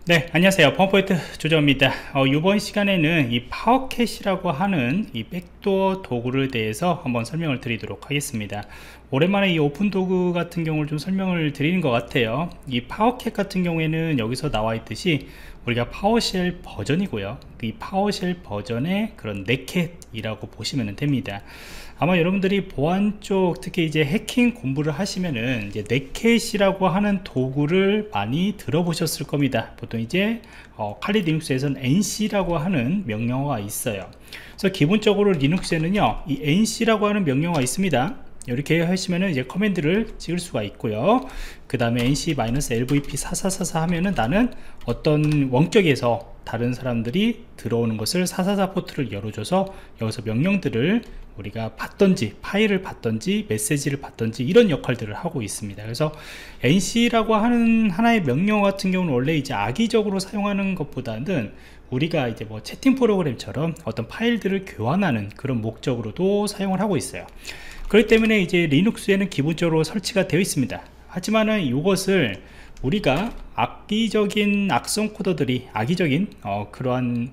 네, 안녕하세요. 파워포인트 조정입니다. 이번 시간에는 이 파워캣이라고 하는 이 백도어 도구를 대해서 한번 설명을 드리도록 하겠습니다. 오랜만에 이 오픈 도구 같은 경우를 좀 설명을 드리는 것 같아요. 이 파워캣 같은 경우에는 여기서 나와 있듯이 우리가 파워쉘 버전이고요. 이 파워쉘 버전의 그런 넷캣이라고 보시면 됩니다. 아마 여러분들이 보안 쪽, 특히 이제 해킹 공부를 하시면은 이제 넷캣이라고 하는 도구를 많이 들어보셨을 겁니다. 보통 이제 칼리 리눅스에서는 NC라고 하는 명령어가 있어요. 그래서 기본적으로 리눅스에는요, 이 NC라고 하는 명령어가 있습니다. 이렇게 하시면은 이제 커맨드를 찍을 수가 있고요. 그 다음에 nc-lvp4444 하면은 나는 어떤 원격에서 다른 사람들이 들어오는 것을 444 포트를 열어줘서 여기서 명령들을 우리가 받던지 파일을 받던지 메시지를 받던지 이런 역할들을 하고 있습니다. 그래서 nc라고 하는 하나의 명령어 같은 경우는 원래 이제 악의적으로 사용하는 것보다는 우리가 이제 뭐 채팅 프로그램처럼 어떤 파일들을 교환하는 그런 목적으로도 사용을 하고 있어요. 그렇기 때문에 이제 리눅스에는 기본적으로 설치가 되어 있습니다. 하지만은 이것을 우리가 악의적인 악성 코더들이 악의적인 그러한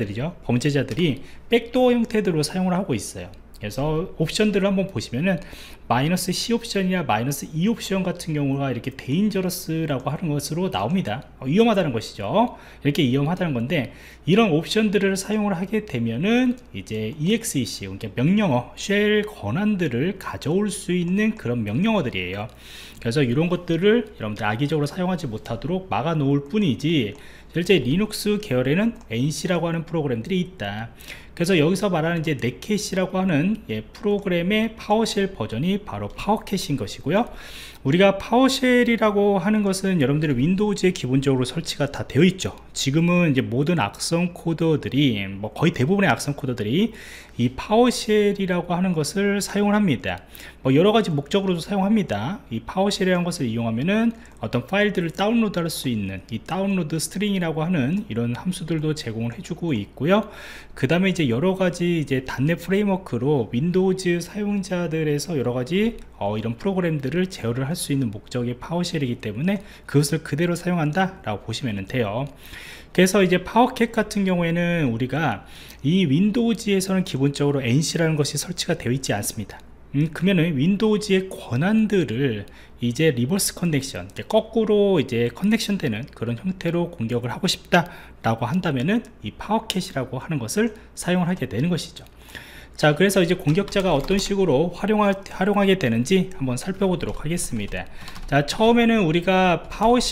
범죄자들이 백도어 형태로 사용을 하고 있어요. 그래서 옵션들을 한번 보시면은 -C 옵션이나 -E 옵션 같은 경우가 이렇게 데인저러스라고 하는 것으로 나옵니다. 위험하다는 것이죠. 이렇게 위험하다는 건데, 이런 옵션들을 사용을 하게 되면은 이제 EXEC, 그러니까 명령어 쉘 권한들을 가져올 수 있는 그런 명령어들이에요. 그래서 이런 것들을 여러분들 악의적으로 사용하지 못하도록 막아 놓을 뿐이지, 실제 리눅스 계열에는 NC라고 하는 프로그램들이 있다. 그래서 여기서 말하는 이제 넷캣이라고 하는 프로그램의 파워쉘 버전이 바로 파워캣인 것이고요. 우리가 파워쉘이라고 하는 것은 여러분들의 윈도우즈에 기본적으로 설치가 다 되어 있죠. 지금은 이제 모든 악성 코더들이 거의 대부분의 악성 코더들이 이 파워쉘이라고 하는 것을 사용을 합니다. 여러 가지 목적으로도 사용합니다. 이 파워쉘이라는 것을 이용하면은 어떤 파일들을 다운로드 할 수 있는 이 다운로드 스트링이라고 하는 이런 함수들도 제공을 해주고 있고요. 그 다음에 이제 여러 가지 이제 .NET 프레임워크로 윈도우즈 사용자들에서 여러 가지 이런 프로그램들을 제어를 할 수 있는 목적의 파워쉘이기 때문에 그것을 그대로 사용한다 라고 보시면 돼요. 그래서 이제 파워캣 같은 경우에는 우리가 이 윈도우즈에서는 기본적으로 NC라는 것이 설치가 되어 있지 않습니다. 그러면은 윈도우즈의 권한들을 이제 리버스 커넥션, 거꾸로 이제 커넥션 되는 그런 형태로 공격을 하고 싶다 라고 한다면은 이 파워캣이라고 하는 것을 사용을 하게 되는 것이죠. 자, 그래서 이제 공격자가 어떤 식으로 활용하게 되는지 한번 살펴보도록 하겠습니다. 자, 처음에는 우리가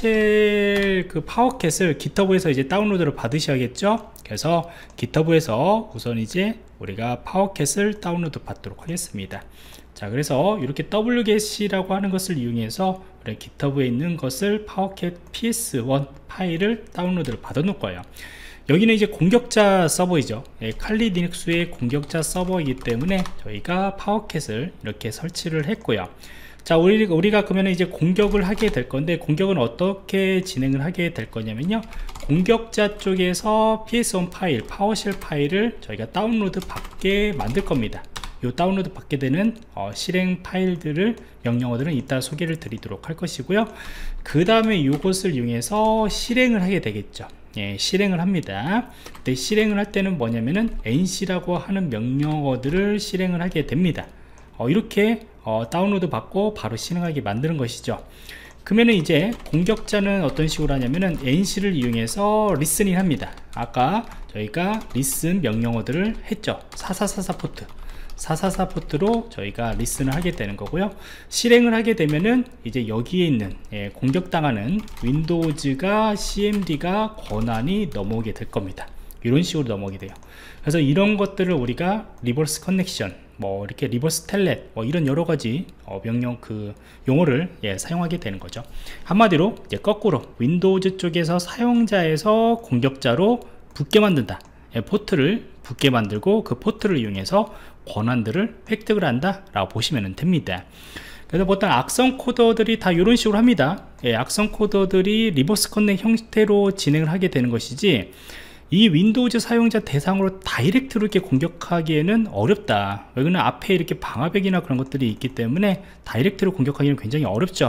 파워쉘 파워캣을 GitHub에서 이제 다운로드를 받으셔야겠죠. 그래서 GitHub에서 우선 이제 우리가 파워캣을 다운로드 받도록 하겠습니다. 자, 그래서 이렇게 wget이라고 하는 것을 이용해서 우리 GitHub에 있는 것을 파워캣 ps1 파일을 다운로드를 받아 놓을 거예요. 여기는 이제 공격자 서버이죠. 칼리 리눅스의 공격자 서버이기 때문에 저희가 파워캣을 이렇게 설치를 했고요. 자, 우리가 그러면 이제 공격을 하게 될 건데, 공격은 어떻게 진행을 하게 될 거냐면요, 공격자 쪽에서 ps1 파일, 파워쉘 파일을 저희가 다운로드 받게 만들 겁니다. 이 다운로드 받게 되는 실행 파일들을, 명령어들은 이따 소개를 드리도록 할 것이고요. 그 다음에 이것을 이용해서 실행을 하게 되겠죠. 실행을 합니다. 근데 실행을 할 때는 뭐냐면은 nc라고 하는 명령어들을 실행을 하게 됩니다. 이렇게 다운로드 받고 바로 실행하게 만드는 것이죠. 그러면은 이제 공격자는 어떤 식으로 하냐면은 nc를 이용해서 리스닝 합니다. 아까 저희가 리슨 명령어들을 했죠. 4444 포트, 444 포트로 저희가 리슨을 하게 되는 거고요. 실행을 하게 되면은 이제 여기에 있는 공격당하는 윈도우즈가 CMD가 권한이 넘어오게 될 겁니다. 이런 식으로 넘어오게 돼요. 그래서 이런 것들을 우리가 리버스 커넥션, 이렇게 리버스 텔넷, 이런 여러 가지 명령 용어를 사용하게 되는 거죠. 한마디로 이제 거꾸로 윈도우즈 쪽에서 사용자에서 공격자로 붙게 만든다. 포트를 붙게 만들고 그 포트를 이용해서 권한들을 획득을 한다 라고 보시면 됩니다. 그래서 보통 악성 코더들이 다 이런 식으로 합니다. 악성 코더들이 리버스 커넥 형태로 진행을 하게 되는 것이지, 이 윈도우즈 사용자 대상으로 다이렉트로 이렇게 공격하기에는 어렵다. 왜냐면 앞에 이렇게 방화벽이나 그런 것들이 있기 때문에 다이렉트로 공격하기는 굉장히 어렵죠.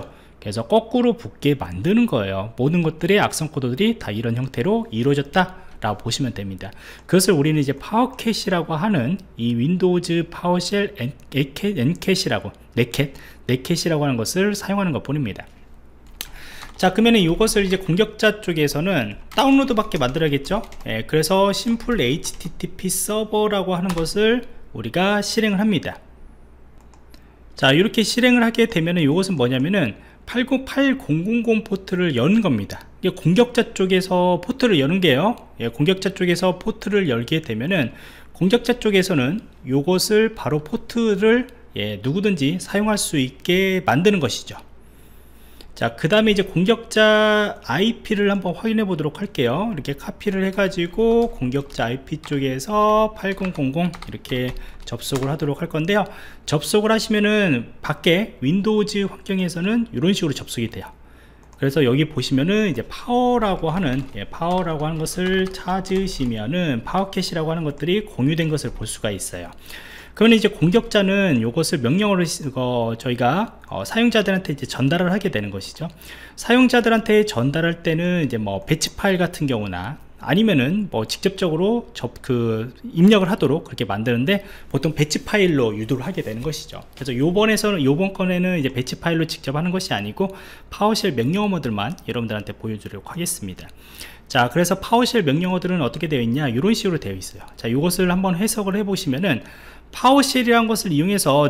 그래서 거꾸로 붙게 만드는 거예요. 모든 것들의 악성 코드들이 다 이런 형태로 이루어졌다 라고 보시면 됩니다. 그것을 우리는 이제 파워캣이라고 하는 이 윈도우즈 파워쉘 엔캣이라고 넷캣이라고 하는 것을 사용하는 것 뿐입니다. 자, 그러면 이것을 이제 공격자 쪽에서는 다운로드 받게 만들어야겠죠. 그래서 심플 HTTP 서버라고 하는 것을 우리가 실행을 합니다. 자, 이렇게 실행을 하게 되면 이것은 뭐냐면은 8000 포트를 여는 겁니다. 이게 공격자 쪽에서 포트를 여는 게요. 공격자 쪽에서 포트를 열게 되면은 공격자 쪽에서는 이것을 바로 포트를 누구든지 사용할 수 있게 만드는 것이죠. 자, 그 다음에 이제 공격자 IP를 한번 확인해 보도록 할게요. 이렇게 카피를 해 가지고 공격자 IP 쪽에서 8000 이렇게 접속을 하도록 할 건데요. 접속을 하시면은 밖에 윈도우즈 환경에서는 이런 식으로 접속이 돼요. 그래서 여기 보시면은 이제 파워라고 하는 것을 찾으시면은 파워캣이라고 하는 것들이 공유된 것을 볼 수가 있어요. 그러면 이제 공격자는 이것을 명령어를 저희가 사용자들한테 이제 전달을 하게 되는 것이죠. 사용자들한테 전달할 때는 이제 뭐 배치 파일 같은 경우나 아니면은 뭐 직접적으로 입력을 하도록 그렇게 만드는데 보통 배치 파일로 유도를 하게 되는 것이죠. 그래서 요번 건에는 이제 배치 파일로 직접 하는 것이 아니고 파워쉘 명령어들만 여러분들한테 보여주려고 하겠습니다. 자, 그래서 파워쉘 명령어들은 어떻게 되어 있냐, 이런 식으로 되어 있어요. 자, 이것을 한번 해석을 해 보시면은 파워쉘이란 것을 이용해서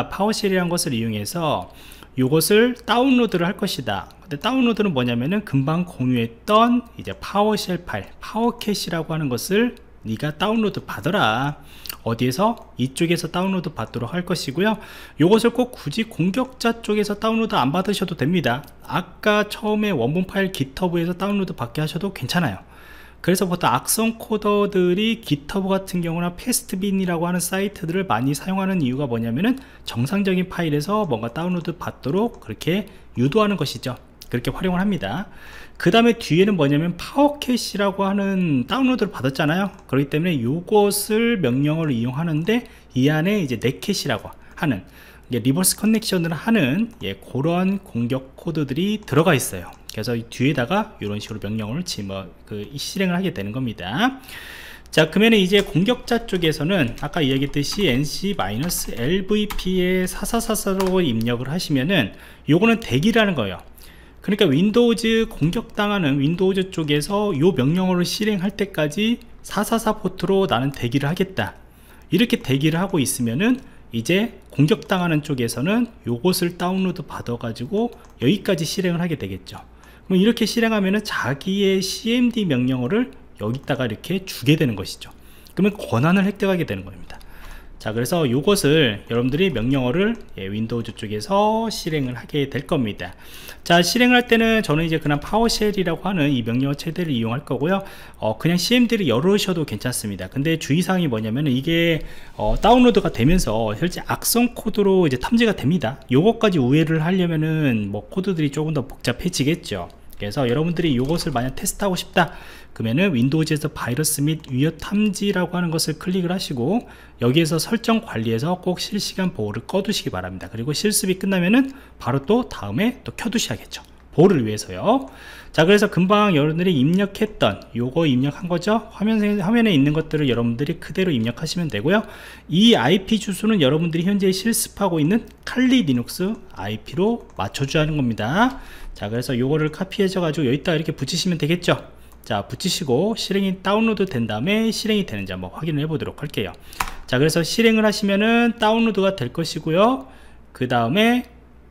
이것을 다운로드를 할 것이다. 근데 다운로드는 뭐냐면은 금방 공유했던 이제 파워쉘 파일, 파워캣이라고 하는 것을 네가 다운로드 받아라. 어디에서? 이쪽에서 다운로드 받도록 할 것이고요. 이것을 꼭 굳이 공격자 쪽에서 다운로드 안 받으셔도 됩니다. 아까 처음에 원본 파일 깃허브에서 다운로드 받게 하셔도 괜찮아요. 그래서 보통 악성 코더들이 깃허브 같은 경우나 패스트빈이라고 하는 사이트들을 많이 사용하는 이유가 뭐냐면은 정상적인 파일에서 뭔가 다운로드 받도록 그렇게 유도하는 것이죠. 그렇게 활용을 합니다. 그 다음에 뒤에는 뭐냐면 파워캣이라고 하는 다운로드를 받았잖아요. 그렇기 때문에 이것을 명령어를 이용하는데 이 안에 이제 넷캣이라고 하는 리버스 커넥션을 하는 그런 공격 코드들이 들어가 있어요. 그래서 이 뒤에다가 이런 식으로 명령어를 실행을 하게 되는 겁니다. 자, 그러면 이제 공격자 쪽에서는 아까 이야기했듯이 nc-lvp에 4444로 입력을 하시면은 요거는 대기라는 거예요. 그러니까 윈도우즈 공격당하는 윈도우즈 쪽에서 요 명령어를 실행할 때까지 444 포트로 나는 대기를 하겠다. 이렇게 대기를 하고 있으면은 이제 공격당하는 쪽에서는 요것을 다운로드 받아 가지고 여기까지 실행을 하게 되겠죠. 그럼 이렇게 실행하면은 자기의 cmd 명령어를 여기다가 이렇게 주게 되는 것이죠. 그러면 권한을 획득하게 되는 겁니다. 자, 그래서 이것을 여러분들이 명령어를 윈도우즈 쪽에서 실행을 하게 될 겁니다. 자, 실행할 때는 저는 이제 그냥 파워쉘이라고 하는 이 명령어 체계를 이용할 거고요. 그냥 cmd를 열으셔도 괜찮습니다. 근데 주의사항이 뭐냐면 이게 다운로드가 되면서 실제 악성 코드로 이제 탐지가 됩니다. 요것까지 우회를 하려면은 뭐 코드들이 조금 더 복잡해지겠죠. 그래서 여러분들이 이것을 만약 테스트하고 싶다 그러면은 윈도우즈에서 바이러스 및 위협 탐지라고 하는 것을 클릭을 하시고 여기에서 설정 관리에서 꼭 실시간 보호를 꺼두시기 바랍니다. 그리고 실습이 끝나면은 바로 또 다음에 또 켜두셔야겠죠. 보호를 위해서요. 자, 그래서 금방 여러분들이 입력했던 요거 입력한 거죠. 화면에 있는 것들을 여러분들이 그대로 입력하시면 되고요. 이 IP 주소는 여러분들이 현재 실습하고 있는 칼리 리눅스 IP로 맞춰줘야 하는 겁니다. 자, 그래서 요거를 카피해줘 가지고 여기다 이렇게 붙이시면 되겠죠. 자, 붙이시고 실행이 다운로드 된 다음에 실행이 되는지 한번 확인을 해 보도록 할게요. 자, 그래서 실행을 하시면은 다운로드가 될 것이고요. 그 다음에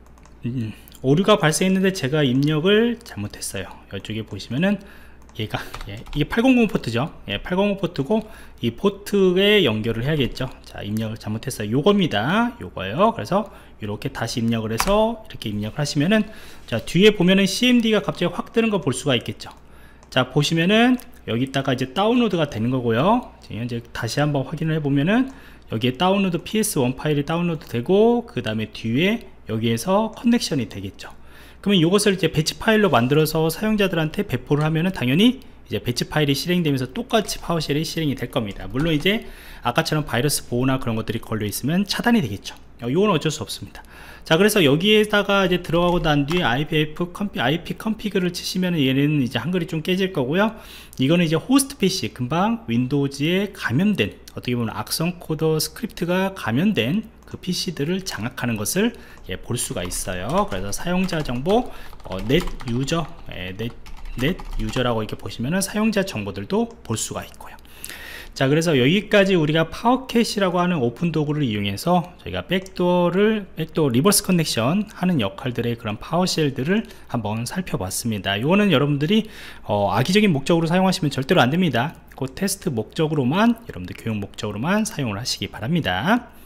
오류가 발생했는데 제가 입력을 잘못했어요. 이쪽에 보시면은 이게 800 포트죠. 800 포트고 이 포트에 연결을 해야겠죠. 자, 입력을 잘못했어요. 요겁니다. 요거예요. 그래서 이렇게 다시 입력을 해서 이렇게 입력을 하시면은 자, 뒤에 보면은 cmd가 갑자기 확 뜨는 거 볼 수가 있겠죠. 자, 보시면은 여기다가 이제 다운로드가 되는 거고요. 지금 현재 다시 한번 확인을 해 보면은 여기에 다운로드 ps1 파일이 다운로드 되고 그 다음에 뒤에 여기에서 커넥션이 되겠죠. 그러면 이것을 이제 배치 파일로 만들어서 사용자들한테 배포를 하면은 당연히 이제 배치 파일이 실행되면서 똑같이 파워쉘이 실행이 될 겁니다. 물론 이제 아까처럼 바이러스 보호나 그런 것들이 걸려 있으면 차단이 되겠죠. 이건 어쩔 수 없습니다. 자, 그래서 여기에다가 이제 들어가고 난 뒤에 IP 컨피그를 치시면 얘는 이제 한글이 좀 깨질 거고요. 이거는 이제 호스트 PC, 금방 윈도우즈에 감염된, 어떻게 보면 악성 코더 스크립트가 감염된 그 PC들을 장악하는 것을 볼 수가 있어요. 그래서 사용자 정보, 넷 유저라고 이렇게 보시면은 사용자 정보들도 볼 수가 있고요. 자, 그래서 여기까지 우리가 파워캣이라고 하는 오픈 도구를 이용해서 저희가 백도어 리버스 커넥션 하는 역할들의 그런 파워쉘들을 한번 살펴봤습니다. 이거는 여러분들이 악의적인 목적으로 사용하시면 절대로 안 됩니다. 그 테스트 목적으로만, 여러분들 교육 목적으로만 사용을 하시기 바랍니다.